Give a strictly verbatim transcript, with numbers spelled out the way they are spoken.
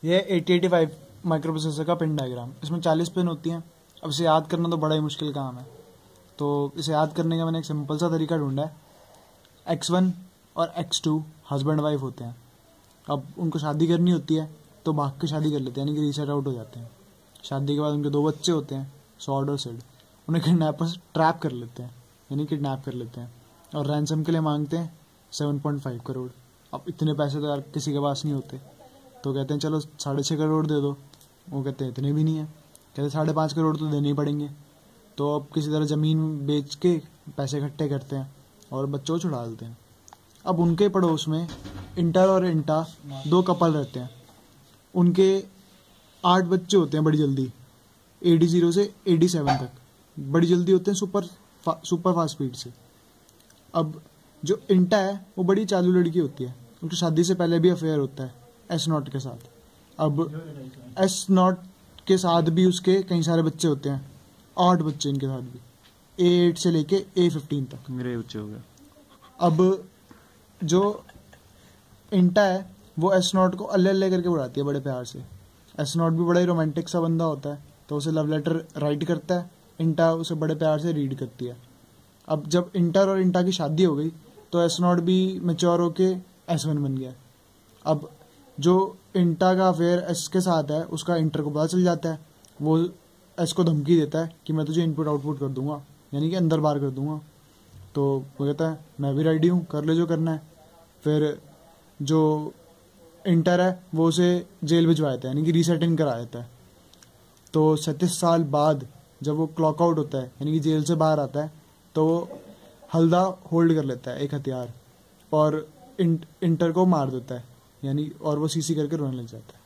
ये eighty eighty five microprocessor का pin diagram. इसमें चालीस पिन होती हैं। अब इसे याद करना तो बड़ा ही मुश्किल काम है, तो इसे याद करने का मैंने एक सिंपल सा तरीका ढूंढा है। एक्स वन और एक्स टू हस्बैंड वाइफ होते हैं। अब उनको शादी करनी होती है तो भाग के शादी कर लेते हैं, यानी कि रीसेट आउट हो जाते हैं। शादी के बाद उनके दो बच्चे होते हैं, सॉर्ड और सिड। उन्हें किडनैपर्स ट्रैप कर लेते हैं, यानी किडनैप कर लेते हैं, और रैंसम के लिए मांगते हैं सेवन पॉइंट फाइव करोड़। अब इतने पैसे तो यार किसी के पास नहीं होते, तो कहते हैं चलो साढ़े छः करोड़ दे दो। वो कहते हैं इतने भी नहीं है, कहते साढ़े पाँच करोड़ तो देने ही पड़ेंगे। तो अब किसी तरह ज़मीन बेच के पैसे इकट्ठे करते हैं और बच्चों को छुड़ा देते हैं। अब उनके पड़ोस में इंटर और इंटा दो कपल रहते हैं। उनके आठ बच्चे होते हैं बड़ी जल्दी, ए डी जीरो से ए डी सेवन तक बड़ी जल्दी होते हैं, सुपर फा, सुपर फास्ट स्पीड से। अब जो इंटा है वो बड़ी चालू लड़की होती है, उनकी शादी से पहले भी अफेयर होता है एस नॉट के साथ। अब एस नॉट के साथ भी उसके कई सारे बच्चे होते हैं, आठ बच्चे इनके साथ भी, ए एट से लेके ए फिफ्टीन तक मेरे बच्चे हो गए। अब जो इंटा है वो एस नॉट को अल्ले अल्ले करके उड़ाती है बड़े प्यार से। एस नॉट भी बड़ा ही रोमांटिक सा बंदा होता है, तो उसे लव लेटर राइट करता है, इंटा उसे बड़े प्यार से रीड करती है। अब जब इंटर और इंटा की शादी हो गई तो एस नॉट भी मैच्योर होके एस वन बन गया। अब जो इंटा का अफेयर एस के साथ है उसका इंटर को पता चल जाता है। वो एस को धमकी देता है कि मैं तुझे इनपुट आउटपुट कर दूंगा, यानी कि अंदर बाहर कर दूंगा। तो वो कहता है मैं भी रेडी हूँ, कर ले जो करना है। फिर जो इंटर है वो उसे जेल भिजवा देता है, यानी कि रीसेटिंग करा देता है। तो सैंतीस साल बाद जब वो क्लॉक आउट होता है, यानी कि जेल से बाहर आता है, तो वो हल्दा होल्ड कर लेता है एक हथियार और इंट, इंटर को मार देता है, यानी और वो सीसी करके रोने लग जाता है।